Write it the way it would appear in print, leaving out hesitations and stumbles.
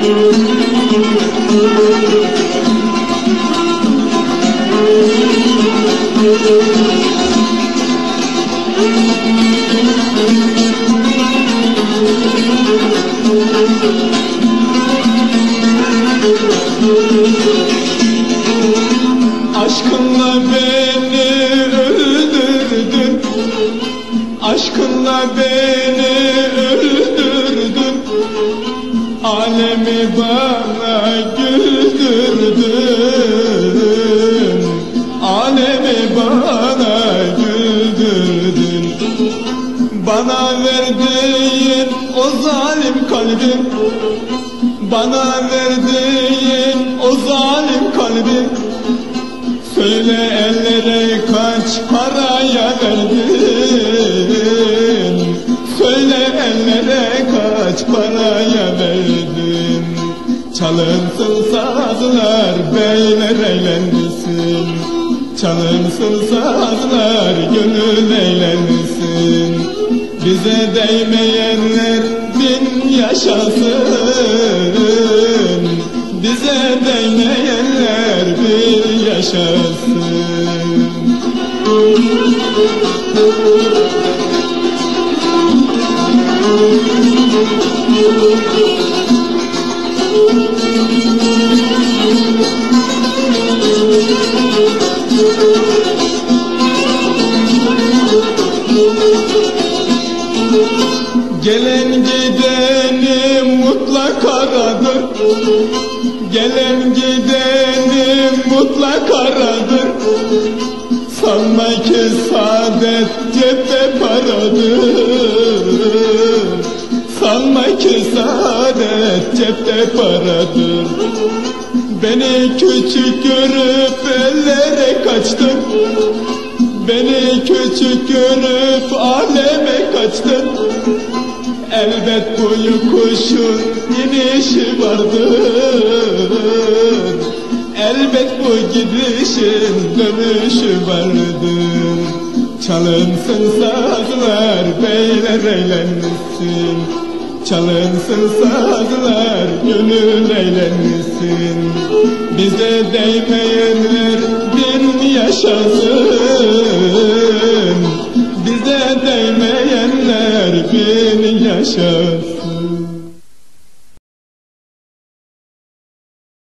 Aşkınla beni öldürdün, aşkınla beni öldürdün, alemi bana güldürdün, alemi bana güldürdün. Bana verdiğin o zalim kalbin, bana verdiğin o zalim kalbin, söyle ellere kaç paraya verdin, söyle ellere kaç paraya verdin. Çalınsın sazlar beyler eğlensin, çalınsın sazlar gönül eğlensin. Bize değmeyenler bin yaşasın, bize değmeyenler bir yaşasın. Gelen gideni mutlak aradır, gelen gideni mutlak aradır. Sanma ki saadet cepte paradır, sanma ki saadet cepte paradır. Beni küçük görüp ellere kaçtın, beni küçük görüp aleme kaçtın. Elbet bu yokuşun inişi vardır, elbet bu gidişin dönüşü vardır. Çalınsın sazlar beyler eğlensin, çalınsın sazlar gönül eğlensin. Bize değmeyenler bin yaşasın, bize değmeyenler bin yaşasın.